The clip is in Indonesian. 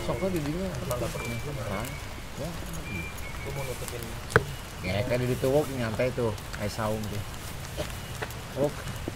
Soknya didinya. Emang nggak perlu. Nah, ya. Gue mau nutupin. Kayak di tuwuk nyantai tuh, kayak saung tuh. Oke.